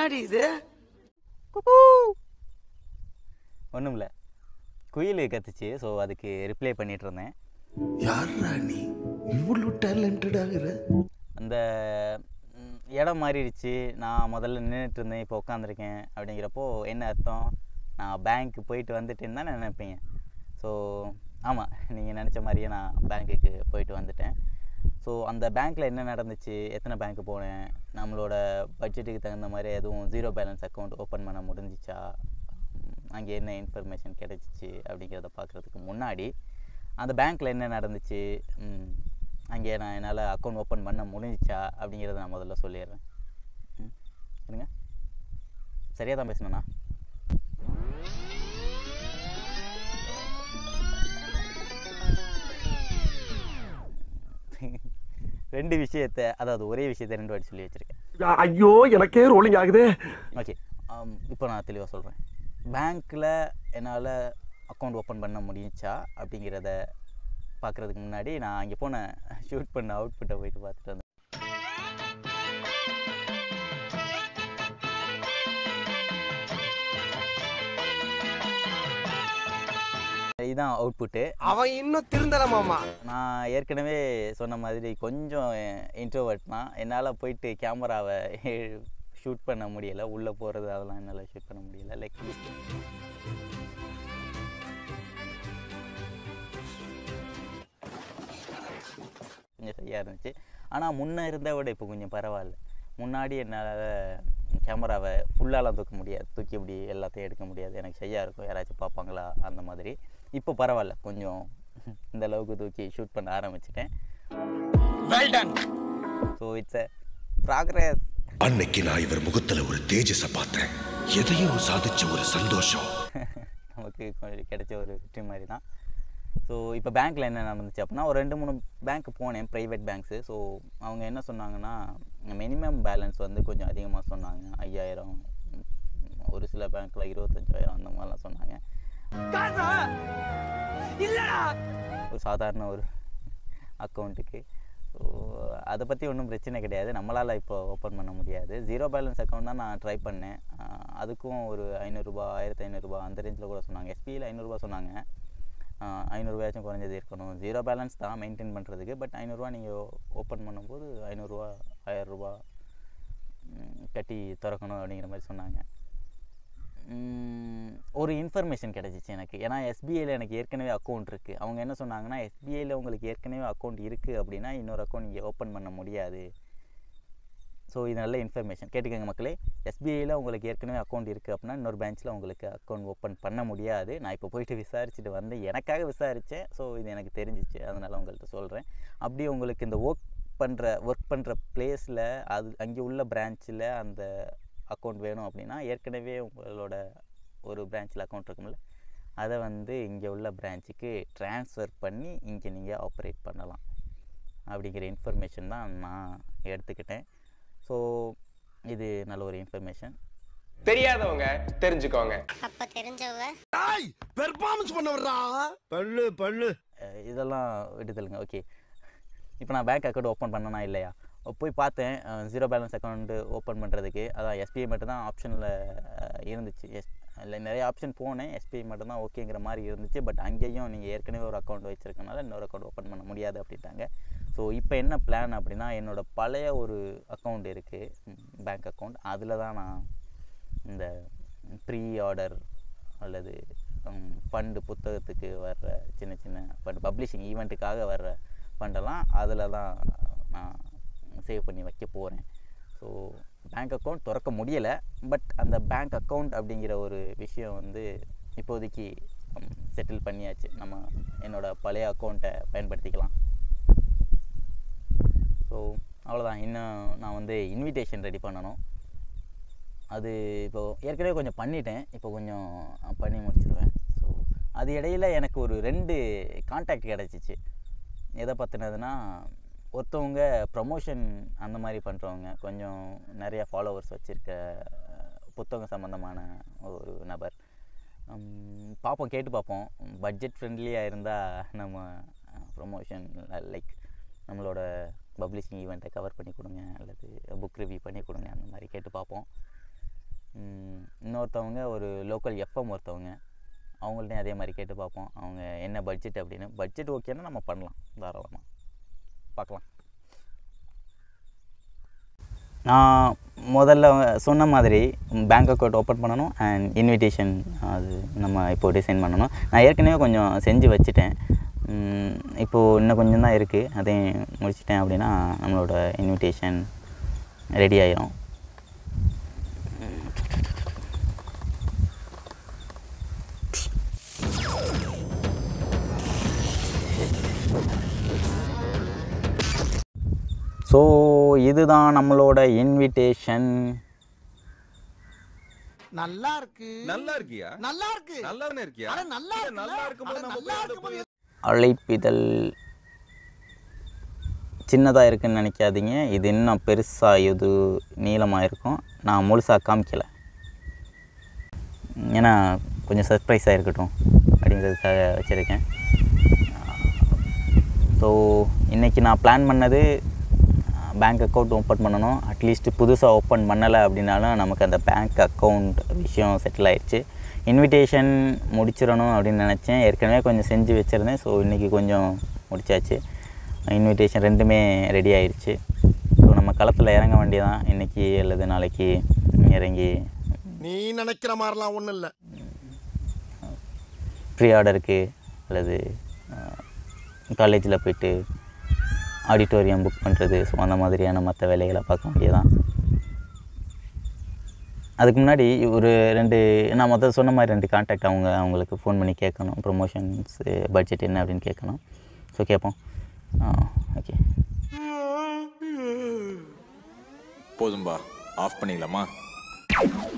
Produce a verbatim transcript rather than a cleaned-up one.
என்னடி இது? ஒன்றும் இல்லை, குயில் கத்துச்சு. ஸோ அதுக்கு ரிப்ளை பண்ணிட்டு இருந்தேன். யாரா நீ இவ்வளோ டேலண்டட் ஆகுற? அந்த இடம் மாறிடுச்சு. நான் முதல்ல நின்றுட்டு இருந்தேன், இப்போ உட்காந்துருக்கேன். அப்படிங்கிறப்போ என்ன அர்த்தம்? நான் பேங்க்கு போயிட்டு வந்துட்டேன்னு தான் நினைப்பீங்க. ஸோ ஆமாம், நீங்கள் நினச்ச மாதிரியே நான் பேங்க்குக்கு போயிட்டு வந்துட்டேன். ஸோ அந்த பேங்க்கில் என்ன நடந்துச்சு, எத்தனை பேங்க்கு போனேன், நம்மளோட பட்ஜெட்டுக்கு தகுந்த மாதிரி எதுவும் ஜீரோ பேலன்ஸ் அக்கௌண்ட் ஓப்பன் பண்ண முடிஞ்சிச்சா, அங்கே என்ன இன்ஃபர்மேஷன் கிடைச்சிச்சு அப்படிங்கிறத பார்க்குறதுக்கு முன்னாடி அந்த பேங்க்கில் என்ன நடந்துச்சு, அங்கே நான் என்னால் அக்கௌண்ட் ஓப்பன் பண்ண முடிஞ்சிச்சா அப்படிங்கிறத நான் முதல்ல சொல்லிடுறேன். ம் இருங்க, சரியாக தான் பேசணுண்ணா. ரெண்டு விஷயத்தை, அதாவது ஒரே விஷயத்தை ரெண்டு வாட்டி சொல்லி வச்சுருக்கேன். ஐயோ, எனக்கே ரோலிங் ஆகுது. ஓகே, இப்போ நான் தெளிவாக சொல்கிறேன். பேங்க்கில் என்னால் அக்கௌண்ட் ஓப்பன் பண்ண முடிஞ்சா அப்படிங்கிறத பார்க்குறதுக்கு முன்னாடி நான் அங்கே போன ஷூட் பண்ண அவுட்புட்டை போயிட்டு பார்த்துட்டு வந்தேன். இதுதான் அவுட்புட்டு. அவன் இன்னும் திருந்தலமாமா. நான் ஏற்கனவே சொன்ன மாதிரி கொஞ்சம் இன்ட்ரோவர்ட் தான். என்னால் போயிட்டு கேமராவை ஷூட் பண்ண முடியலை, உள்ளே போகிறது அதெல்லாம் என்னால் ஷூட் பண்ண முடியலை. லைக் கொஞ்சம் சரியாக இருந்துச்சு. ஆனால் முன்னே இருந்த விட இப்போ கொஞ்சம் பரவாயில்ல. முன்னாடி என்னால் கேமராவை ஃபுல்லாலாம் தூக்க முடியாது, தூக்கி இப்படி எல்லாத்தையும் எடுக்க முடியாது, எனக்கு சரியாக இருக்கும், யாராச்சும் பார்ப்பாங்களா அந்த மாதிரி. இப்போ பரவாயில்ல, கொஞ்சம் இந்த அளவுக்கு தூக்கி ஷூட் பண்ண ஆரம்பிச்சிட்டேன். Well done. So it's a progress. அன்னைக்கு நான் இவர் முகத்துல ஒரு தேஜஸை பார்த்தேன், எதையோ சாதிச்ச ஒரு சந்தோஷம். நமக்கு கொஞ்சம் கிடைச்ச ஒரு வெற்றி மாதிரி தான். ஸோ இப்போ பேங்க்கில் என்ன நடந்துச்சு அப்படின்னா, ஒரு ரெண்டு மூணு பேங்க்கு போனேன், ப்ரைவேட் பேங்க்ஸு. ஸோ அவங்க என்ன சொன்னாங்கன்னா, மினிமம் பேலன்ஸ் வந்து கொஞ்சம் அதிகமாக சொன்னாங்க. ஐயாயிரம், ஒரு சில பேங்க்கில் இருபத்தஞ்சாயிரம் அந்த மாதிரிலாம் சொன்னாங்க. ஒரு சாதாரண ஒரு அக்கௌண்ட்டுக்கு. ஸோ அதை பற்றி ஒன்றும் பிரச்சனை கிடையாது, நம்மளால் இப்போ ஓப்பன் பண்ண முடியாது. ஜீரோ பேலன்ஸ் அக்கௌண்ட் தான் நான் ட்ரை பண்ணேன். அதுக்கும் ஒரு ஐநூறுரூபா, ஆயிரத்தி ஐநூறுரூபா அந்த ரேஞ்சில் கூட சொன்னாங்க. எஸ்பிஐயில் ஐநூறுரூபா சொன்னாங்க. ஐநூறுரூவாச்சும் குறைஞ்சது இருக்கணும். ஜீரோ பேலன்ஸ் தான் மெயின்டைன் பண்ணுறதுக்கு. பட் ஐநூறுரூவா நீங்கள் ஓப்பன் பண்ணும்போது ஐநூறுரூவா ஆயிரரூபா கட்டி திறக்கணும் அப்படிங்கிற மாதிரி சொன்னாங்க. ஒரு இன்ஃபர்மேஷன் கிடச்சிச்சு எனக்கு. ஏன்னா எஸ்பிஐயில் எனக்கு ஏற்கனவே அக்கௌண்ட் இருக்குது. அவங்க என்ன சொன்னாங்கன்னா, எஸ்பிஐயில் உங்களுக்கு ஏற்கனவே அக்கௌண்ட் இருக்குது அப்படின்னா இன்னொரு அக்கௌண்ட் நீங்கள் ஓப்பன் பண்ண முடியாது. ஸோ இது நல்ல இன்ஃபர்மேஷன், கேட்டுக்கோங்க மக்களே. எஸ்பிஐயில் உங்களுக்கு ஏற்கனவே அக்கௌண்ட் இருக்குது அப்படின்னா இன்னொரு பிரான்ச்சில் உங்களுக்கு அக்கௌண்ட் ஓப்பன் பண்ண முடியாது. நான் இப்போ போயிட்டு விசாரிச்சுட்டு வந்தேன், எனக்காக விசாரித்தேன். ஸோ இது எனக்கு தெரிஞ்சிச்சு, அதனால் உங்கள்கிட்ட சொல்கிறேன். அப்படியே உங்களுக்கு இந்த ஒர்க் பண்ணுற ஒர்க் பண்ணுற பிளேஸில் அது அங்கே உள்ள பிரான்ச்சில் அந்த அக்கௌண்ட் வேணும் அப்படின்னா, ஏற்கனவே உங்களோட ஒரு பிரான்ச்சில் அக்கௌண்ட் இருக்கும்ல, அதை வந்து இங்கே உள்ள பிரான்ச்சுக்கு ட்ரான்ஸ்ஃபர் பண்ணி இங்கே நீங்கள் ஆப்ரேட் பண்ணலாம் அப்படிங்கிற இன்ஃபர்மேஷன் தான் நான் எடுத்துக்கிட்டேன். ஸோ இது நல்ல ஒரு இன்ஃபர்மேஷன். தெரியாதவங்க தெரிஞ்சுக்கோங்க. அப்ப தெரிஞ்சவங்க பெர்ஃபார்மன்ஸ் பண்ண வர்றா. பல்லு பல்லு இதெல்லாம் விட்டுதலுங்க. ஓகே, இப்போ நான் பேங்க் அக்கௌண்ட் ஓப்பன் பண்ணனா இல்லையா, போய் பார்த்தேன். ஜீரோ பேலன்ஸ் அக்கௌண்ட்டு ஓப்பன் பண்ணுறதுக்கு அதான் எஸ்பிஐ மட்டும்தான் ஆப்ஷனில் இருந்துச்சு. எஸ் இல்லை, நிறைய ஆப்ஷன் போனேன், எஸ்பிஐ மட்டும்தான் ஓகேங்கிற மாதிரி இருந்துச்சு. பட் அங்கேயும் நீங்கள் ஏற்கனவே ஒரு அக்கௌண்ட் வச்சுருக்கனால இன்னொரு அக்கௌண்ட் ஓப்பன் பண்ண முடியாது அப்படின்ட்டாங்க. ஸோ இப்போ என்ன பிளான் அப்படின்னா, என்னோடய பழைய ஒரு அக்கௌண்ட் இருக்குது, பேங்க் அக்கௌண்ட். அதில் தான் நான் இந்த ப்ரீ ஆர்டர் அல்லது ஃபண்டு, புத்தகத்துக்கு வர்ற சின்ன சின்ன ஃபண்ட், பப்ளிஷிங் ஈவெண்ட்டுக்காக வர்ற ஃபண்டெல்லாம் அதில் தான் நான் சேவ் பண்ணி வைக்க போகிறேன். ஸோ பேங்க் அக்கௌண்ட் திறக்க முடியலை. பட் அந்த பேங்க் அக்கௌண்ட் அப்படிங்கிற ஒரு விஷயம் வந்து இப்போதைக்கு செட்டில் பண்ணியாச்சு. நம்ம என்னோடய பழைய அக்கௌண்ட்டை பயன்படுத்திக்கலாம். ஸோ அவ்வளோதான். இன்னும் நான் வந்து இன்விடேஷன் ரெடி பண்ணணும். அது இப்போது ஏற்கனவே கொஞ்சம் பண்ணிட்டேன், இப்போ கொஞ்சம் பண்ணி முடிச்சிடுவேன். ஸோ அது இடையில் எனக்கு ஒரு ரெண்டு கான்டாக்ட் கிடச்சிச்சு. எதை பற்றினதுன்னா, ஒருத்தவங்க ப்ரமோஷன் அந்த மாதிரி பண்ணுறவங்க, கொஞ்சம் நிறையா ஃபாலோவர்ஸ் வச்சுருக்க புத்தகம் சம்மந்தமான ஒரு நபர். பார்ப்போம், கேட்டு பார்ப்போம். பட்ஜெட் ஃப்ரெண்ட்லியாக இருந்தால் நம்ம ப்ரொமோஷன் லைக் நம்மளோட பப்ளிஷிங் ஈவெண்ட்டை கவர் பண்ணி கொடுங்க அல்லது புக் ரிவ்யூ பண்ணி கொடுங்க, அந்த மாதிரி கேட்டு பார்ப்போம். இன்னொருத்தவங்க ஒரு லோக்கல் எஃப்எம் ஒருத்தவங்க, அவங்கள்ட்டையும் அதே மாதிரி கேட்டு பார்ப்போம் அவங்க என்ன பட்ஜெட் அப்படின்னு. பட்ஜெட் ஓகேன்னா நம்ம பண்ணலாம், தாராளமாக பார்க்கலாம். நான் முதல்ல சொன்ன மாதிரி பேங்க் அக்கௌண்ட் ஓப்பன் பண்ணணும் அண்ட் இன்விடேஷன் அது நம்ம இப்போ டிசைன் பண்ணணும். நான் ஏற்கனவே கொஞ்சம் செஞ்சு வச்சுட்டேன், இப்போது இன்னும் கொஞ்சம் தான் இருக்குது, அதையும் முடிச்சிட்டேன் அப்படின்னா நம்மளோட இன்விடேஷன் ரெடி ஆயிரும். ஸோ இதுதான் நம்மளோட இன்விடேஷன். நல்லா இருக்கு. நல்லா இருக்கியா? நல்லா இருக்கு. நல்லாவே இருக்கியா? அட நல்லா இருக்கு. நல்லா இருக்கும்போது நம்ம போய் அங்க போய் அழைப்பிதழ் சின்னதாக இருக்குதுன்னு நினைக்காதீங்க, இது இன்னும் பெருசாக இது நீளமாக இருக்கும். நான் முழுசாக காமிக்கலை, ஏன்னா கொஞ்சம் சர்ப்ரைஸாக இருக்கட்டும் அப்படிங்கிறதுக்காக வச்சுருக்கேன். ஸோ இன்றைக்கி நான் பிளான் பண்ணது பேங்க் அக்கௌண்ட் ஓப்பன் பண்ணணும். அட்லீஸ்ட் புதுசாக ஓப்பன் பண்ணலை அப்படின்னாலும் நமக்கு அந்த பேங்க் அக்கௌண்ட் விஷயம் செட்டில் ஆயிடுச்சு. இன்விடேஷன் முடிச்சிடணும் அப்படின்னு நினச்சேன், ஏற்கனவே கொஞ்சம் செஞ்சு வச்சுருந்தேன். ஸோ இன்றைக்கி கொஞ்சம் முடிச்சாச்சு, இன்விடேஷன் ரெண்டுமே ரெடி ஆயிடுச்சு. ஸோ நம்ம களத்தில் இறங்க வேண்டியதான் இன்றைக்கி அல்லது நாளைக்கு. இறங்கி நீ நினைக்கிற மாதிரிலாம் ஒன்றும் இல்லை, ப்ரீ ஆர்டருக்கு அல்லது காலேஜில் போய்ட்டு ஆடிட்டோரியம் புக் பண்ணுறது, ஸோ அந்த மாதிரியான மற்ற வேலைகளை பார்க்க வேண்டியதான். அதுக்கு முன்னாடி ஒரு ரெண்டு நான் மொத்தம் சொன்ன மாதிரி ரெண்டு கான்டாக்ட் அவங்க அவங்களுக்கு ஃபோன் பண்ணி கேட்கணும், ப்ரொமோஷன்ஸ் பட்ஜெட் என்ன அப்படின்னு கேட்கணும். ஸோ கேட்போம். ஓகே, போதும்பா, ஆஃப் பண்ணிக்கலாமா?